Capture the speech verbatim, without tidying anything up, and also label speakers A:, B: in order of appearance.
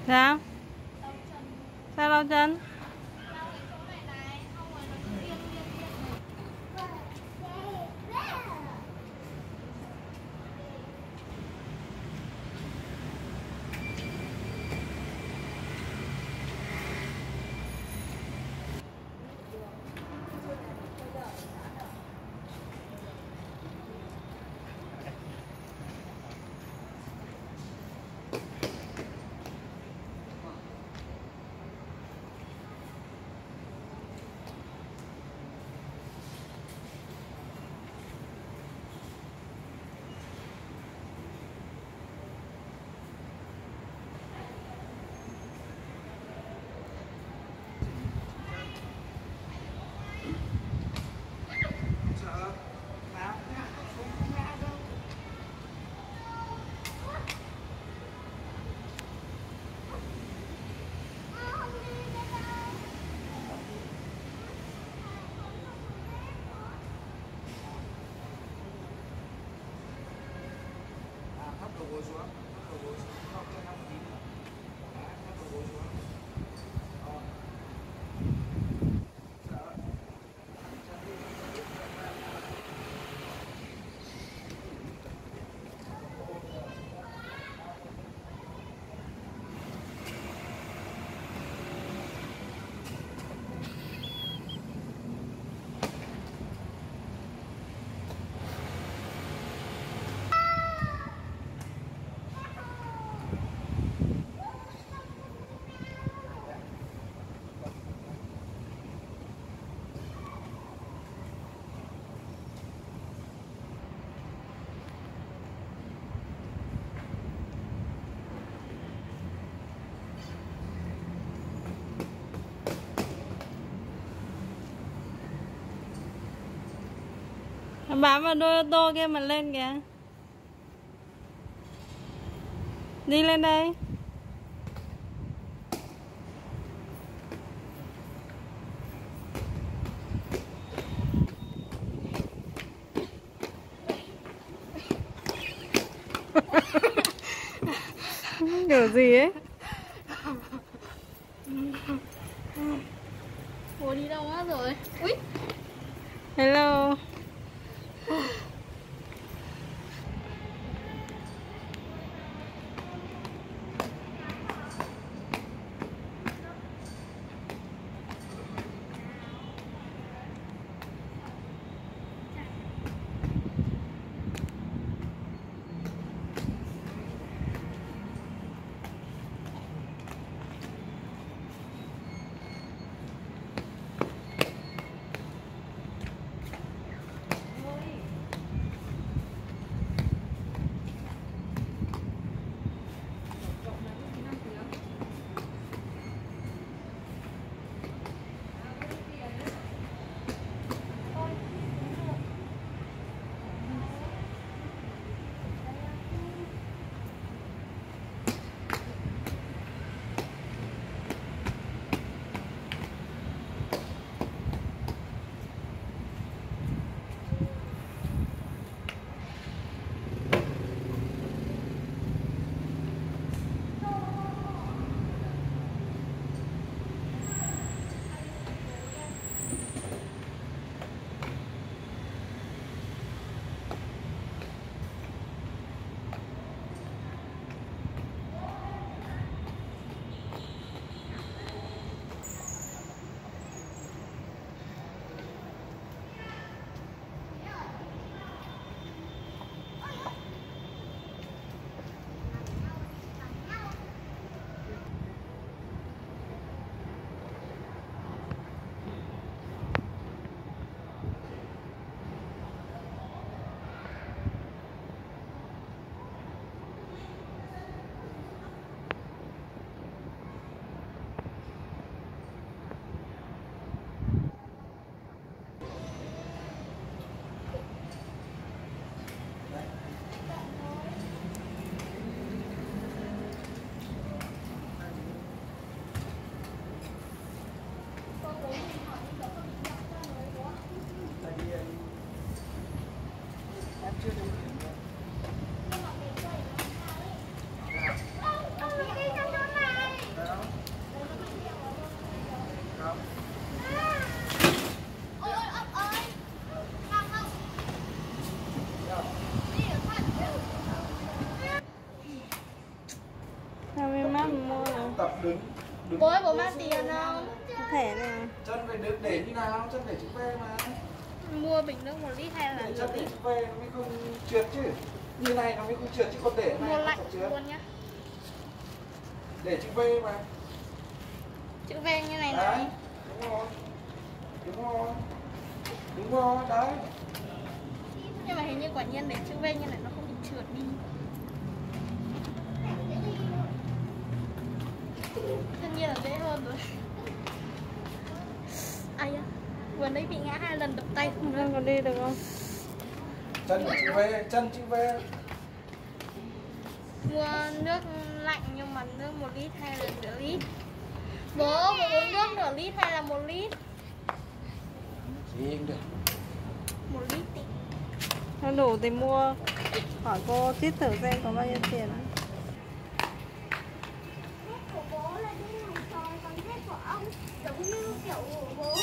A: Sao? Sao lau chân?
B: Ngồi xuống, ngồi xuống, không cái năm tí nữa. Đấy, ngồi xuống. Rồi. Sợ.
A: Bám vào đôi ô tô kia mà lên kìa. Đi lên đây. Kiểu gì ấy?
C: Ủa đi đâu mất rồi? Ui.
A: Hello.
B: đứng đứng
C: Bố ơi, bố mang tiền không?
A: Thẻ này.
B: chân phải được để như nào, chân để chữ V mà.
C: Mua bình nước một lít hay là
B: Để
C: nửa
B: chân để
C: lít?
B: chữ V nó mới không trượt chứ. Như này nó mới không trượt chứ còn để này
C: Mua
B: nó
C: lạnh
B: sẽ trượt.
C: luôn nhá.
B: Để chữ V mà.
C: Chữ V như này
B: Đấy,
C: này.
B: đúng rồi. Đúng rồi. Đúng rồi, đấy.
C: Nhưng mà hình như quả nhiên để chữ V như này nó không bị trượt đi. Tất nhiên là dễ hơn rồi. Ai da, vừa nãy bị ngã hai lần đập tay không
A: Em còn đi được không?
B: Chân chữ V, chân chữ V.
C: Mua nước lạnh nhưng mà nước một lít hay là nửa lít? Bố, bố uống nước nửa lít hay là một lít?
B: Gì cũng được.
C: Một lít đi.
A: Không đủ thì mua. Hỏi cô chít thử xem có bao nhiêu tiền.
D: Của bố là như này rồi, còn hết của ông giống như kiểu của bố